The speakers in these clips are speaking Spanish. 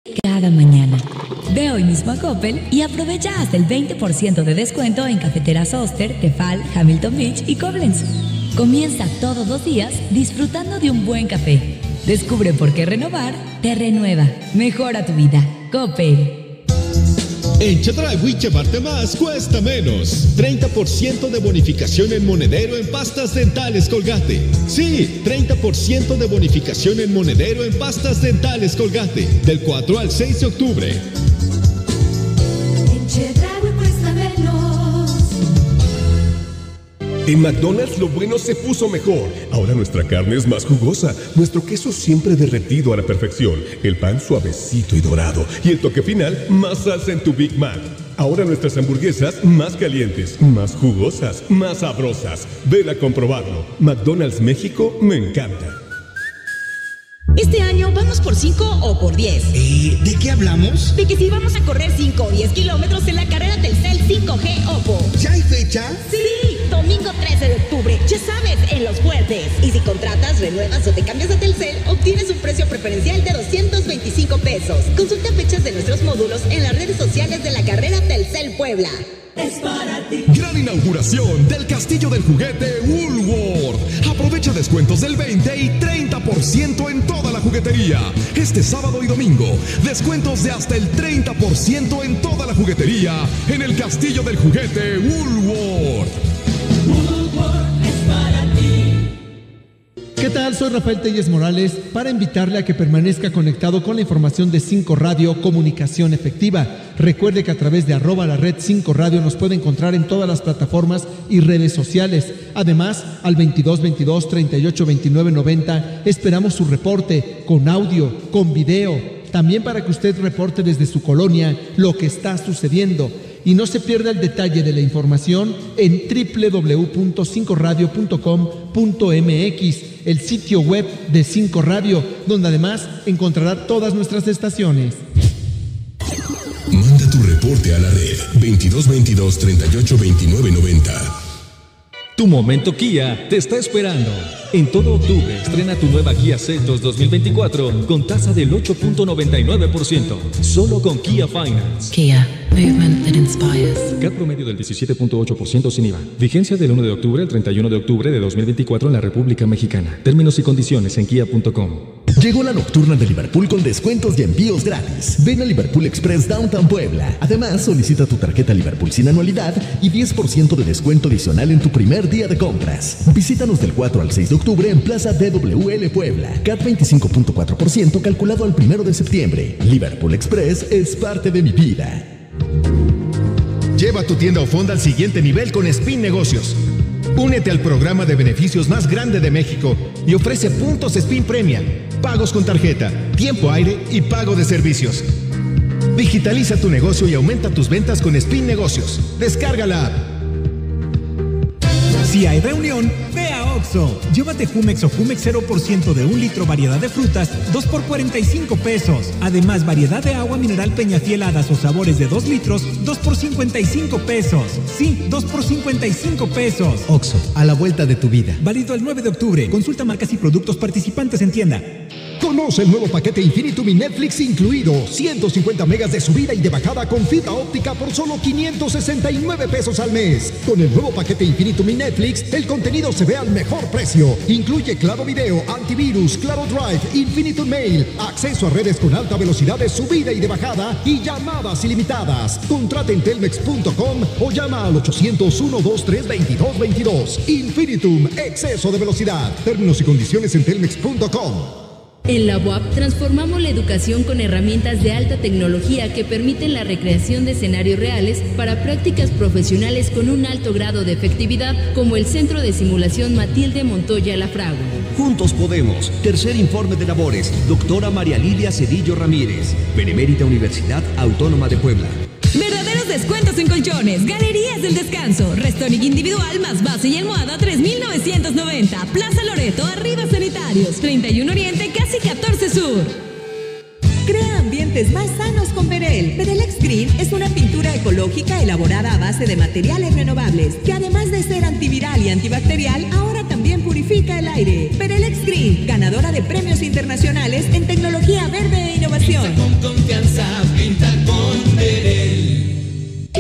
cada mañana. Ve hoy mismo a Coppel y aprovecha hasta el 20% de descuento en cafeteras Oster, Tefal, Hamilton Beach y Koblenz. Comienza todos los días disfrutando de un buen café. Descubre por qué renovar te renueva. Mejora tu vida. Coppel. En Chedraui llevarte más cuesta menos. 30% de bonificación en monedero en pastas dentales Colgate. Sí, 30% de bonificación en monedero en pastas dentales Colgate. Del 4 al 6 de octubre. En Chedraui cuesta menos. En McDonald's lo bueno se puso mejor. Ahora nuestra carne es más jugosa, nuestro queso siempre derretido a la perfección, el pan suavecito y dorado y el toque final, más salsa en tu Big Mac. Ahora nuestras hamburguesas más calientes, más jugosas, más sabrosas. Ven a comprobarlo. McDonald's México me encanta. Este año vamos por 5 o por 10. ¿De qué hablamos? De que si vamos a correr 5 o 10 kilómetros en la carrera Telcel 5G Oppo. ¿Ya hay fecha? Sí, domingo 13 de octubre, ya sabes, en Los Fuertes. Y si contratas, renuevas o te cambias a Telcel, obtienes un precio preferencial de 225 pesos. Consulta fechas de nuestros módulos en las redes sociales de la carrera Telcel Puebla. Es para ti. Gran inauguración del Castillo del Juguete Woolworth. Aprovecha descuentos del 20 y 30% en toda la juguetería. Este sábado y domingo, descuentos de hasta el 30% en toda la juguetería en el Castillo del Juguete Woolworth. Woolworth es para ti. ¿Qué tal? Soy Rafael Telles Morales para invitarle a que permanezca conectado con la información de 5 Radio Comunicación Efectiva. Recuerde que a través de @la red 5 Radio nos puede encontrar en todas las plataformas y redes sociales. Además, al 2222 38 29 90 esperamos su reporte con audio, con video, también para que usted reporte desde su colonia lo que está sucediendo. Y no se pierda el detalle de la información en www.5radio.com.mx, el sitio web de 5 Radio, donde además encontrará todas nuestras estaciones. Manda tu reporte a la red 2222 38 29 90. Tu momento Kia te está esperando. En todo octubre estrena tu nueva Kia Seltos 2024 con tasa del 8.99%. Solo con Kia Finance. Kia, movement that inspires. CAT promedio del 17.8% sin IVA. Vigencia del 1 de octubre al 31 de octubre de 2024 en la República Mexicana. Términos y condiciones en kia.com. Llegó la nocturna de Liverpool con descuentos y envíos gratis. Ven a Liverpool Express Downtown Puebla. Además, solicita tu tarjeta Liverpool sin anualidad y 10% de descuento adicional en tu primer día de compras. Visítanos del 4 al 6 de octubre en Plaza DWL Puebla. CAT 25.4% calculado al 1 de septiembre. Liverpool Express es parte de mi vida. Lleva tu tienda o fonda al siguiente nivel con Spin Negocios. Únete al programa de beneficios más grande de México y ofrece puntos Spin Premium, pagos con tarjeta, tiempo aire y pago de servicios. Digitaliza tu negocio y aumenta tus ventas con Spin Negocios. Descarga la app. Si hay reunión, ve a Oxxo. Llévate Jumex o Jumex 0% de 1 litro variedad de frutas, 2 por 45 pesos. Además, variedad de agua mineral Peñafiel Hadas o sabores de 2 litros, 2 por 55 pesos. Sí, 2 por 55 pesos. Oxxo, a la vuelta de tu vida. Válido el 9 de octubre. Consulta marcas y productos participantes en tienda. Conoce el nuevo paquete Infinitum y Netflix incluido. 150 megas de subida y de bajada con fibra óptica por solo 569 pesos al mes. Con el nuevo paquete Infinitum y Netflix, el contenido se ve al mejor precio. Incluye Claro Video, Antivirus, Claro Drive, Infinitum Mail, acceso a redes con alta velocidad de subida y de bajada y llamadas ilimitadas. Contrata en telmex.com o llama al 800-123-2222. Infinitum, exceso de velocidad. Términos y condiciones en telmex.com. En la UAP transformamos la educación con herramientas de alta tecnología que permiten la recreación de escenarios reales para prácticas profesionales con un alto grado de efectividad, como el Centro de Simulación Matilde Montoya La Fragua. Juntos podemos. Tercer informe de labores. Doctora María Lilia Cedillo Ramírez. Benemérita Universidad Autónoma de Puebla. Verdaderos descuentos en colchones, Galerías del Descanso, Restonic individual más base y almohada 3,990, Plaza Loreto, arriba Sanitarios, 31 Oriente, casi 14 Sur. Crea ambientes más sanos con Perel. Perelex Green es una pintura ecológica elaborada a base de materiales renovables, que además de ser antiviral y antibacterial, ahora también purifica el aire. Perelex Green, ganadora de premios internacionales en tecnología verde e innovación. Con confianza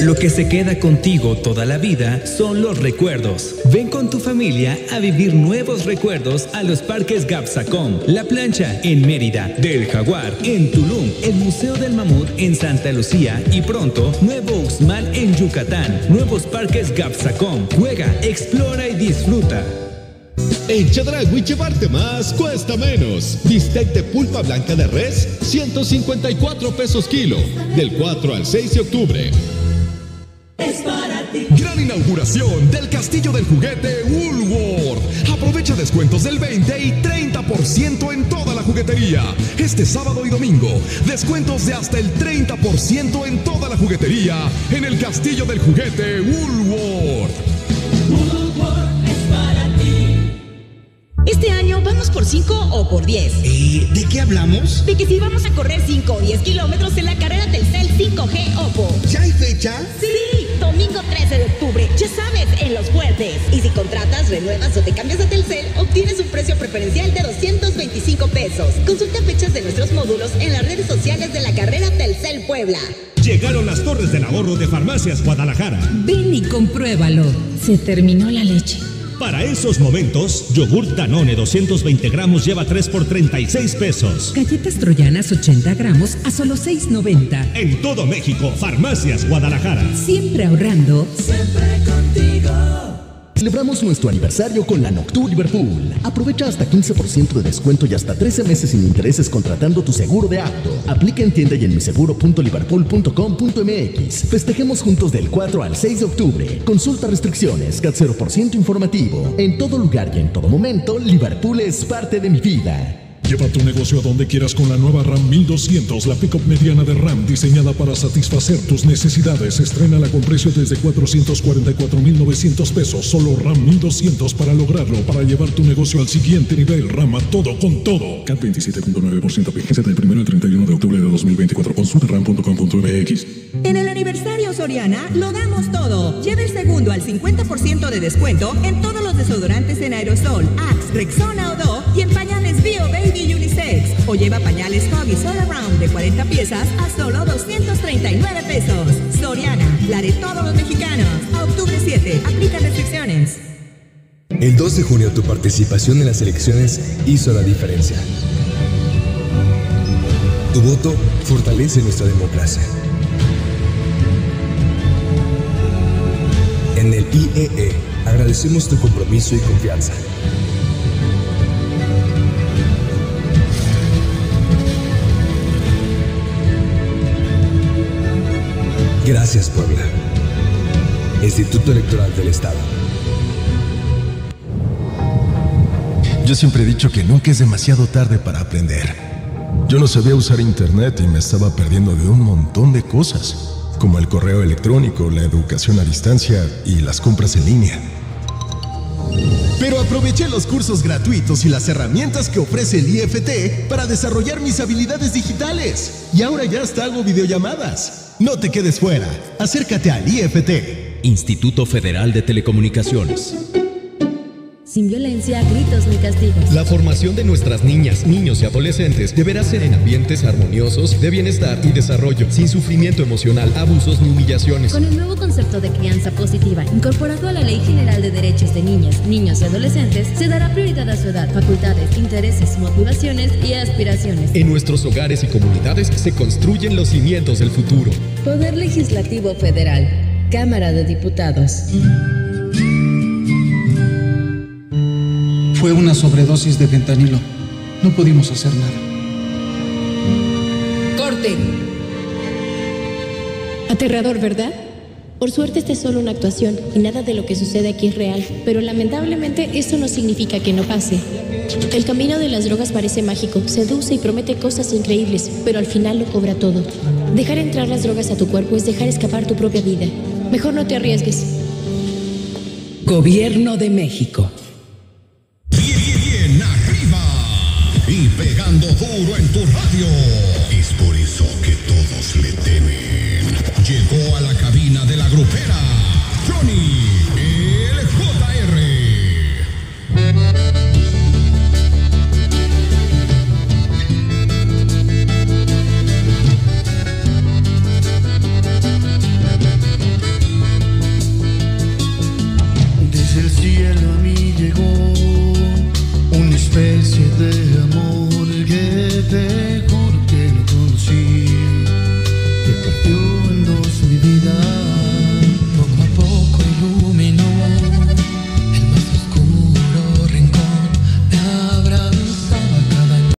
Lo que se queda contigo toda la vida son los recuerdos. Ven con tu familia a vivir nuevos recuerdos a los parques Gapsacom, La Plancha en Mérida, Del Jaguar en Tulum, el Museo del Mamut en Santa Lucía y pronto Nuevo Uxmal en Yucatán. Nuevos parques Gapsacom. Juega, explora y disfruta. En Chedraui llevarte más cuesta menos. Bistec de pulpa blanca de res, 154 pesos kilo. Del 4 al 6 de octubre. Es para ti. Gran inauguración del Castillo del Juguete Woolworth. Aprovecha descuentos del 20 y 30% en toda la juguetería. Este sábado y domingo, descuentos de hasta el 30% en toda la juguetería en el Castillo del Juguete Woolworth. Woolworth es para ti. Este año vamos por 5 o por 10. ¿De qué hablamos? De que si vamos a correr 5 o 10 kilómetros en la carrera Telcel 5G Oppo. ¿Ya hay fecha? Sí, domingo 13 de octubre, ya sabes, en Los Fuertes. Y si contratas, renuevas o te cambias a Telcel, obtienes un precio preferencial de 225 pesos. Consulta fechas de nuestros módulos en las redes sociales de la carrera Telcel Puebla. Llegaron las torres del ahorro de Farmacias Guadalajara. Ven y compruébalo. Se terminó la leche. Para esos momentos, yogur Danone 220 gramos lleva 3 por 36 pesos. Galletas troyanas 80 gramos a solo 6.90. En todo México, Farmacias Guadalajara. Siempre ahorrando. Siempre contigo. Celebramos nuestro aniversario con la Noctur Liverpool. Aprovecha hasta 15% de descuento y hasta 13 meses sin intereses contratando tu seguro de auto. Aplica en tienda y en miseguro.liverpool.com.mx. Festejemos juntos del 4 al 6 de octubre. Consulta restricciones, CAT 0% informativo. En todo lugar y en todo momento, Liverpool es parte de mi vida. Lleva tu negocio a donde quieras con la nueva RAM 1200, la pick-up mediana de RAM diseñada para satisfacer tus necesidades. Estrénala con precio desde 444,900 pesos. Solo RAM 1200 para lograrlo, para llevar tu negocio al siguiente nivel. RAM a todo con todo. CAT 27.9%, vigencia del 1 al 31 de octubre de 2024. Consulta ram.com.mx. En el aniversario Soriana lo damos todo. Lleva el segundo al 50% de descuento en todos los desodorantes en aerosol, Axe, Rexona o Do y en pañales Bio Baby Unisex. O lleva pañales Huggies All Around de 40 piezas a solo 239 pesos. Soriana, la de todos los mexicanos. A octubre 7, aplica restricciones. El 2 de junio tu participación en las elecciones hizo la diferencia. Tu voto fortalece nuestra democracia. En el IEE agradecemos tu compromiso y confianza. Gracias, Puebla. Instituto Electoral del Estado. Yo siempre he dicho que nunca es demasiado tarde para aprender. Yo no sabía usar internet y me estaba perdiendo de un montón de cosas, como el correo electrónico, la educación a distancia y las compras en línea. Pero aproveché los cursos gratuitos y las herramientas que ofrece el IFT para desarrollar mis habilidades digitales. Y ahora ya hasta hago videollamadas. No te quedes fuera. Acércate al IFT. Instituto Federal de Telecomunicaciones. Sin violencia, gritos ni castigos. La formación de nuestras niñas, niños y adolescentes deberá ser en ambientes armoniosos, de bienestar y desarrollo, sin sufrimiento emocional, abusos ni humillaciones. Con el nuevo concepto de crianza positiva, incorporado a la Ley General de Derechos de Niñas, Niños y Adolescentes, se dará prioridad a su edad, facultades, intereses, motivaciones y aspiraciones. En nuestros hogares y comunidades se construyen los cimientos del futuro. Poder Legislativo Federal. Cámara de Diputados. Fue una sobredosis de fentanilo. No pudimos hacer nada. ¡Corte! Aterrador, ¿verdad? Por suerte esta es solo una actuación y nada de lo que sucede aquí es real, pero lamentablemente esto no significa que no pase. El camino de las drogas parece mágico, seduce y promete cosas increíbles, pero al final lo cobra todo. Dejar entrar las drogas a tu cuerpo es dejar escapar tu propia vida. Mejor no te arriesgues. Gobierno de México. Bien arriba y pegando duro en tu radio. Es por eso que todos le temen. Llegó a la cabina de la grupera Johnny, el JR. cielo a mí llegó